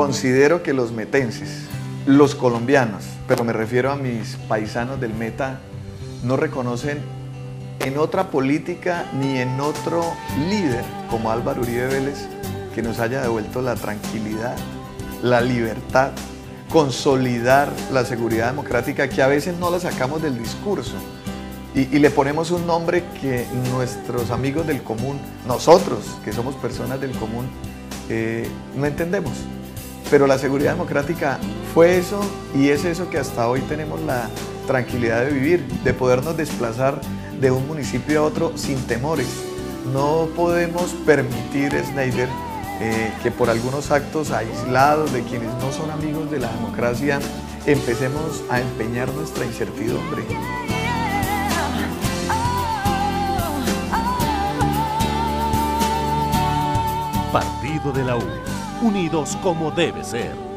considero que los metenses, los colombianos, pero me refiero a mis paisanos del Meta, no reconocen en otra política ni en otro líder como Álvaro Uribe Vélez que nos haya devuelto la tranquilidad, la libertad, consolidar la seguridad democrática, que a veces no la sacamos del discurso y le ponemos un nombre que nuestros amigos del común, nosotros que somos personas del común, no entendemos. Pero la seguridad democrática fue eso y es eso que hasta hoy tenemos la tranquilidad de vivir, de podernos desplazar de un municipio a otro sin temores. No podemos permitir, Snyder, que por algunos actos aislados de quienes no son amigos de la democracia empecemos a empeñar nuestra incertidumbre. Partido de la U, unidos como debe ser.